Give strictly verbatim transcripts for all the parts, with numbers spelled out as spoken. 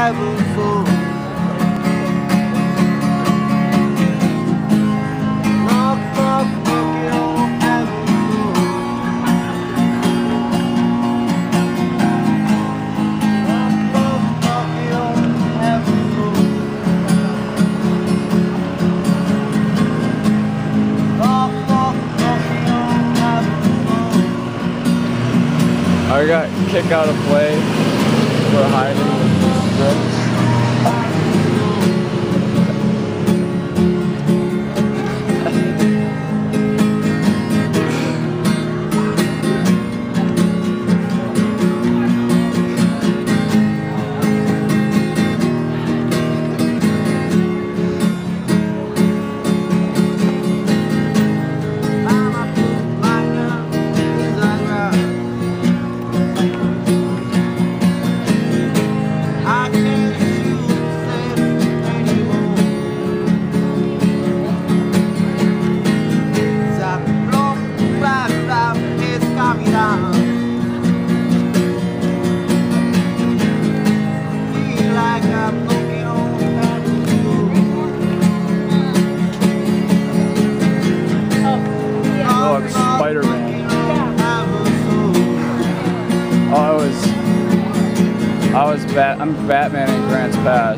I got kicked out of play for hiding with strips. I was Bat I'm Batman in Grants Pass.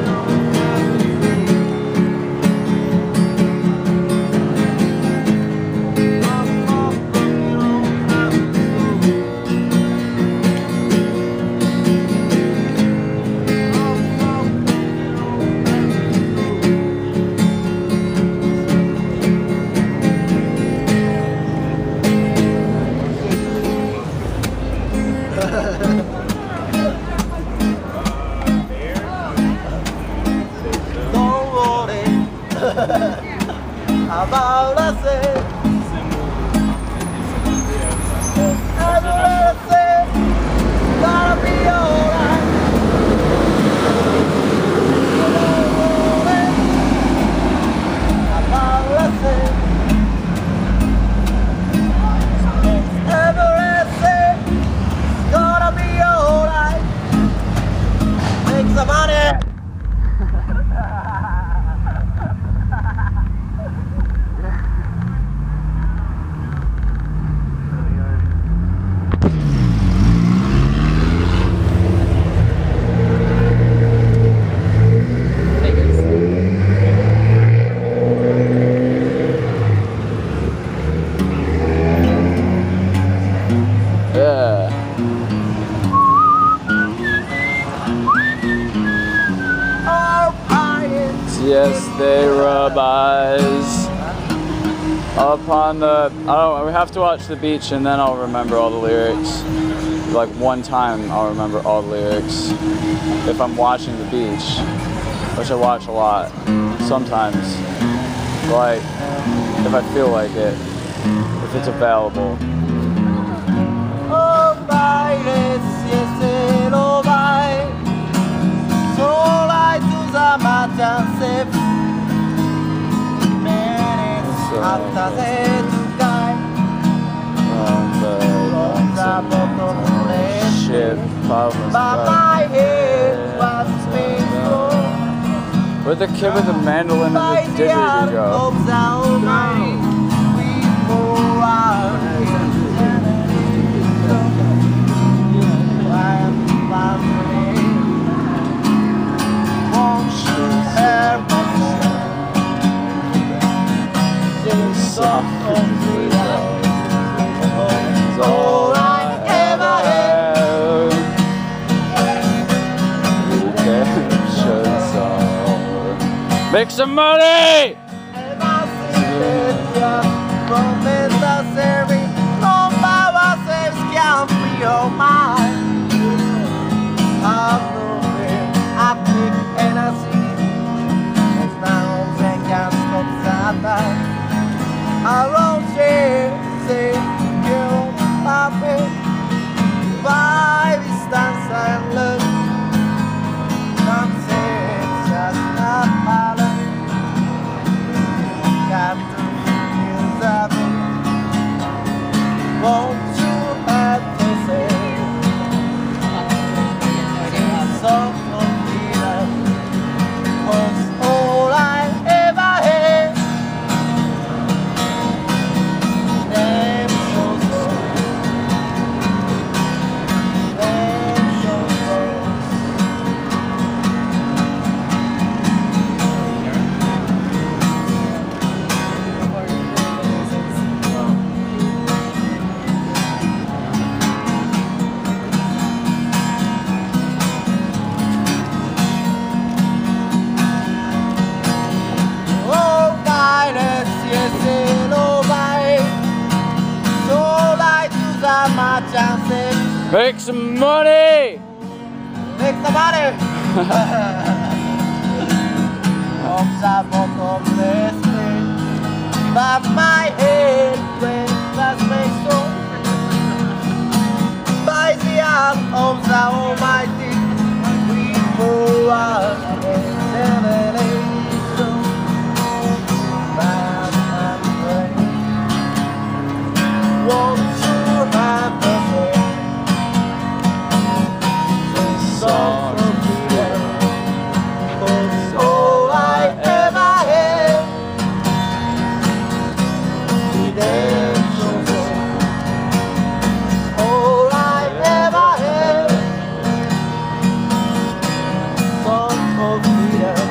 About us, gotta be alright. About us, everything gonna be alright. Make some money. Yes, they rub eyes upon the. I don't. We have to watch the beach, and then I'll remember all the lyrics. Like one time, I'll remember all the lyrics. If I'm watching the beach, which I watch a lot, sometimes. Like if I feel like it, if it's available. Oh, bailes, yes, oh, bye. So I do the matter, minutes after they to guide. From the bottom left, ship, but my head was painful. Where'd the kid with the mandolin and the didgeridoo go? All I ever had. Redemption song. Make some money! I won't say, say, you, papi, by distance and look. Some say it's just not holiday. Got to use of it. Won't you have to say, so chances. Make some money! Make the money! Hopes I won't completely, but my head when that's my soul. By the arm of the Almighty, we pour out a generation. Man and brain, won't you have the same? The song of freedom was all I ever had. Redemption song, all I ever had. Song of freedom,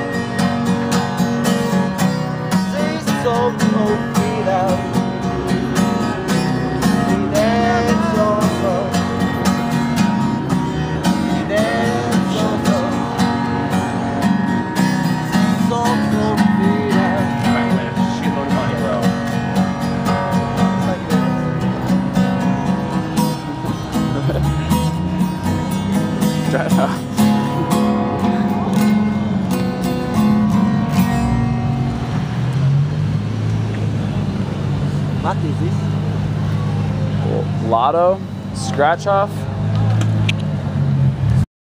this song of freedom. Redemption song, redemption song, song of freedom. Shitload of money, bro. What is this? Lotto, scratch off.